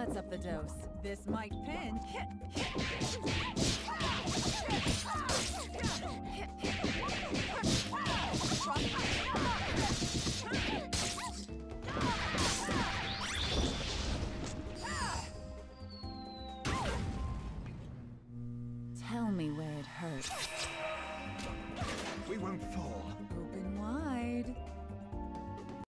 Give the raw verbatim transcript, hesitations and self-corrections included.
Let's up the dose. This might pinch. Tell me where it hurts. We won't fall.